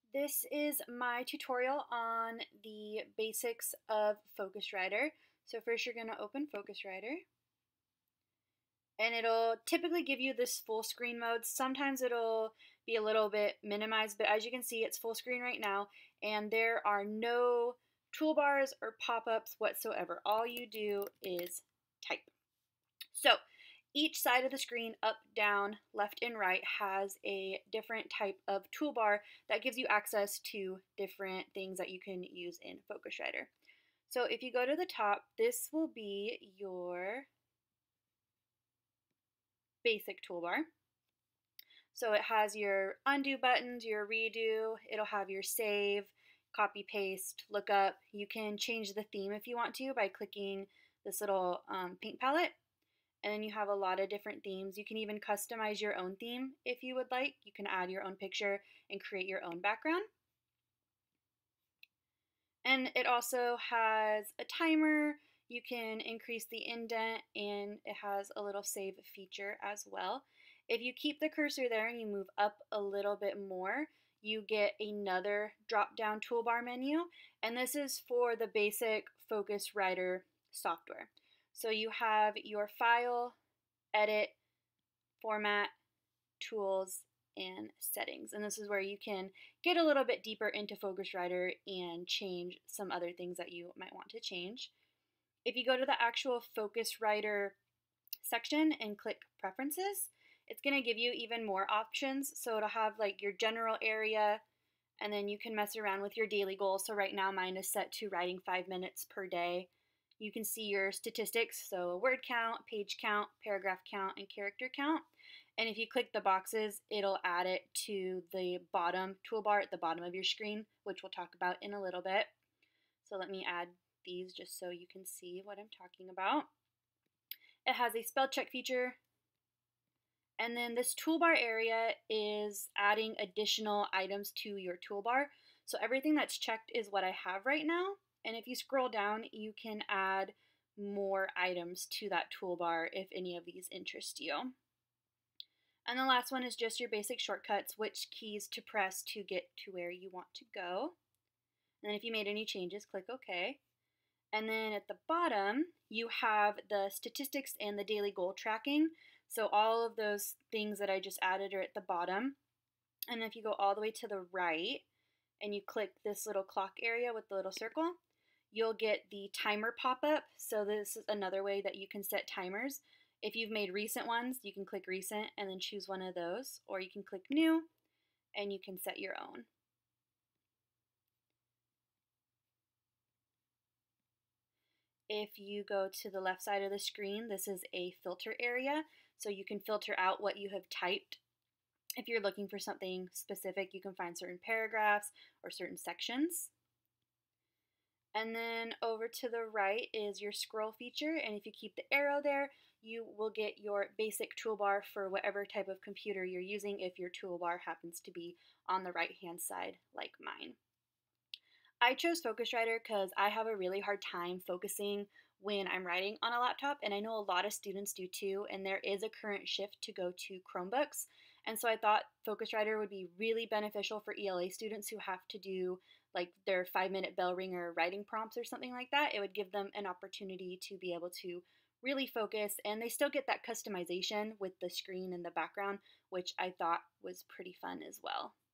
This is my tutorial on the basics of FocusWriter. So first you're going to open FocusWriter, and it'll typically give you this full screen mode. Sometimes it'll be a little bit minimized, but as you can see, it's full screen right now, and there are no toolbars or pop-ups whatsoever. All you do is type. So each side of the screen, up, down, left, and right, has a different type of toolbar that gives you access to different things that you can use in FocusWriter. So if you go to the top, this will be your basic toolbar. So it has your undo buttons, your redo, it'll have your save, copy, paste, lookup. You can change the theme if you want to by clicking this little paint palette. And then you have a lot of different themes. You can even customize your own theme if you would like. You can add your own picture and create your own background. And it also has a timer. You can increase the indent, and it has a little save feature as well. If you keep the cursor there and you move up a little bit more, you get another drop-down toolbar menu, and this is for the basic FocusWriter software. So you have your file, edit, format, tools, and settings. And this is where you can get a little bit deeper into FocusWriter and change some other things that you might want to change. If you go to the actual FocusWriter section and click Preferences, it's going to give you even more options. So it'll have like your general area, and then you can mess around with your daily goals. So right now mine is set to writing 5 minutes per day. You can see your statistics, so word count, page count, paragraph count, and character count. And if you click the boxes, it'll add it to the bottom toolbar at the bottom of your screen, which we'll talk about in a little bit. So let me add these just so you can see what I'm talking about. It has a spell check feature. And then this toolbar area is adding additional items to your toolbar. So everything that's checked is what I have right now. And if you scroll down, you can add more items to that toolbar if any of these interest you. And the last one is just your basic shortcuts, which keys to press to get to where you want to go. And then if you made any changes, click OK. And then at the bottom, you have the statistics and the daily goal tracking. So all of those things that I just added are at the bottom. And if you go all the way to the right and you click this little clock area with the little circle, you'll get the timer pop-up. So this is another way that you can set timers. If you've made recent ones, you can click recent and then choose one of those, or you can click new and you can set your own. If you go to the left side of the screen, this is a filter area, so you can filter out what you have typed. If you're looking for something specific, you can find certain paragraphs or certain sections. And then over to the right is your scroll feature, and if you keep the arrow there, you will get your basic toolbar for whatever type of computer you're using if your toolbar happens to be on the right-hand side like mine. I chose FocusWriter because I have a really hard time focusing when I'm writing on a laptop, and I know a lot of students do too, and there is a current shift to go to Chromebooks. And so I thought FocusWriter would be really beneficial for ELA students who have to do like their 5-minute bell ringer writing prompts or something like that. It would give them an opportunity to be able to really focus, and they still get that customization with the screen and the background, which I thought was pretty fun as well.